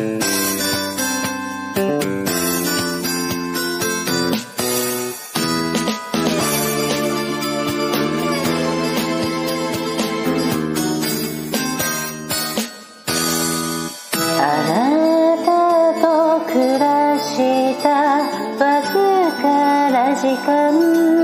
あなたと暮らしたわずかな時間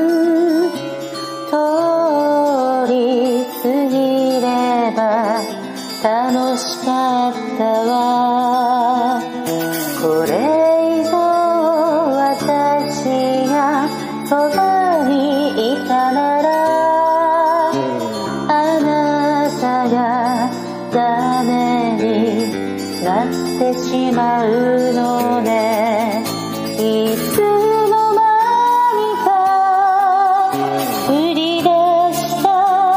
通り過ぎれば楽しかったわ。これ以上私がそばにいたならあなたがダメになってしまうのね。いつの間にか降り出した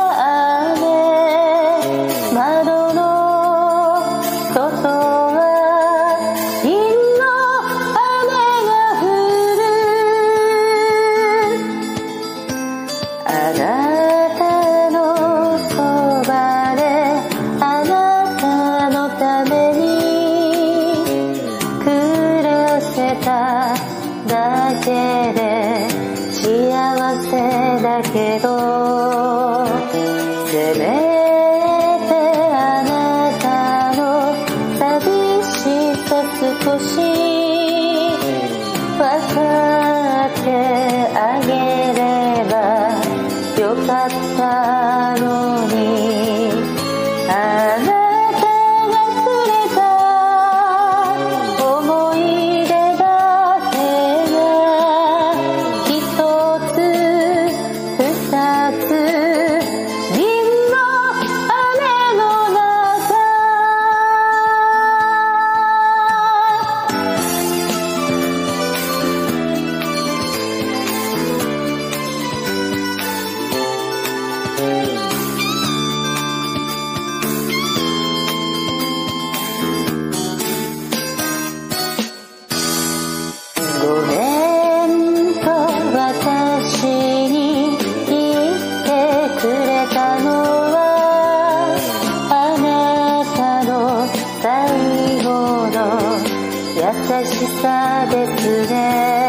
雨、窓の外は銀の雨が降る。あなたのそばであなたのために暮らせただけで幸せだけど、せめてあなたの寂しさ少し分かってあげればよかったのに。あなたがくれた思い出だけが一つ二つ銀の雨の中。ごめんと私に言ってくれたのはあなたの最後の優しさですね。